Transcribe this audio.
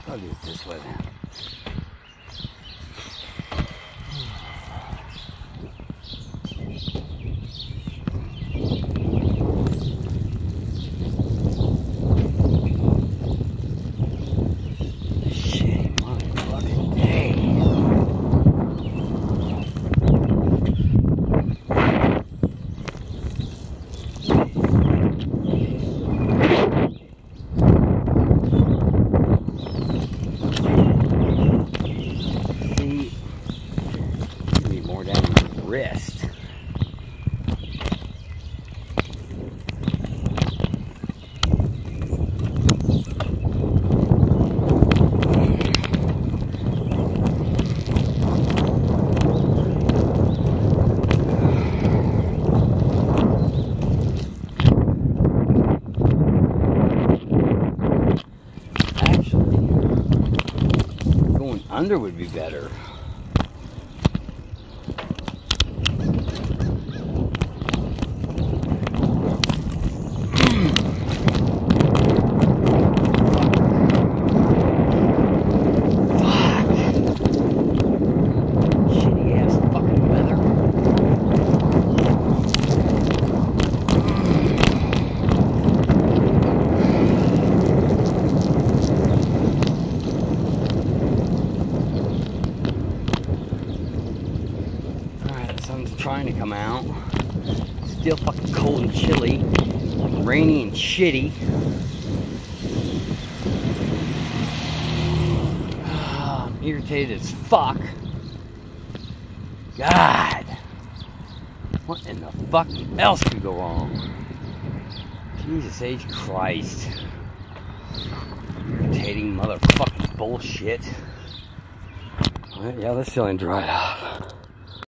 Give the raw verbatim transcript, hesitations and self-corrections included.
I'll do it this way then. Shitty motherfucking day. Wrist. Actually, going under would be better. Sun's trying to come out. Still fucking cold and chilly. Rainy and shitty. Oh, I'm irritated as fuck. God. What in the fuck else could go wrong? Jesus H. Christ. Irritating motherfucking bullshit. Well, yeah, this feeling dried up.